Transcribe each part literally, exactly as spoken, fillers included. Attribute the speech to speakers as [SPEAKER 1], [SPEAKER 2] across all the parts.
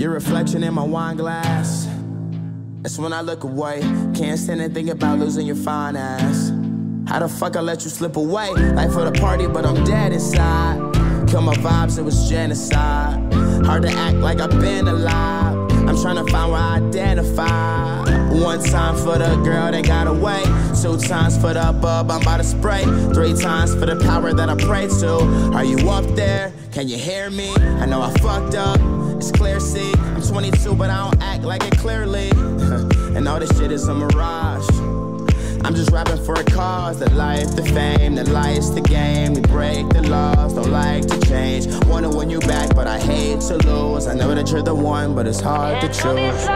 [SPEAKER 1] Your reflection in my wine glass. That's when I look away. Can't stand and think about losing your fine ass. How the fuck I let you slip away? Life for the party, but I'm dead inside. Kill my vibes, it was genocide. Hard to act like I've been alive. I'm trying to find where I identify. One time for the girl that got away. Two times for the bub I'm about to spray. Three times for the power that I pray to. Are you up there? Can you hear me? I know I fucked up, it's clear, see. I'm twenty-two, but I don't act like it clearly. And all this shit is a mirage. I'm just rapping for a cause. The life, the fame, the lights, the game. We break the laws, don't like to change. Wanna win you back, but I hate to lose. I know that you're the one, but it's hard to choose.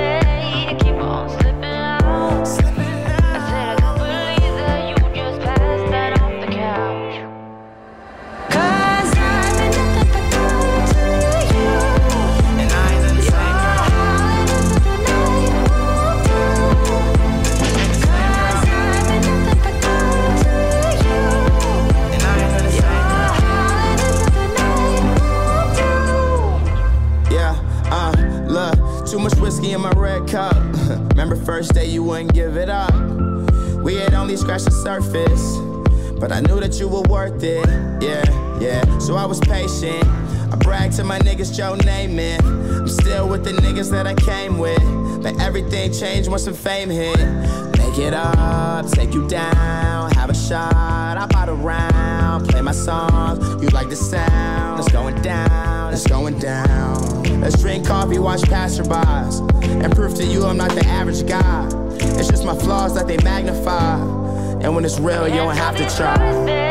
[SPEAKER 1] Too much whiskey in my red cup. Remember first day you wouldn't give it up. We had only scratched the surface, but I knew that you were worth it. Yeah, yeah, so I was patient. I bragged to my niggas, Joe Namath. I'm still with the niggas that I came with, but everything changed once the fame hit. Make it up, take you down, have a shot, hop out around, play my songs, you like the sound. It's going down, it's going down. Let's drink coffee, watch passerbys, and prove to you I'm not the average guy. It's just my flaws that they magnify, and when it's real, you don't have to try.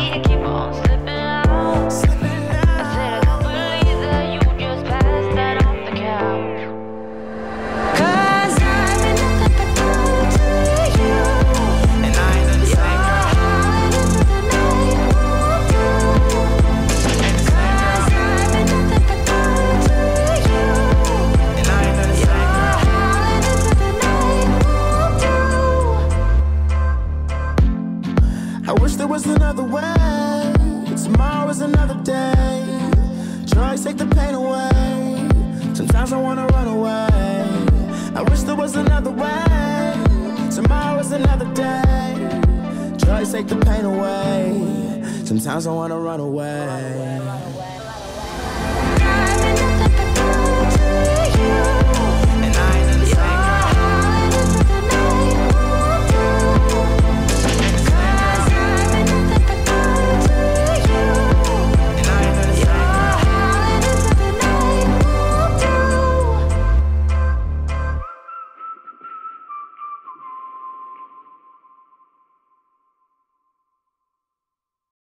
[SPEAKER 1] I wish there was another way. Tomorrow is another day. Drugs take the pain away. Sometimes I wanna run away. I wish there was another way. Tomorrow is another day. Drugs take the pain away. Sometimes I wanna run away.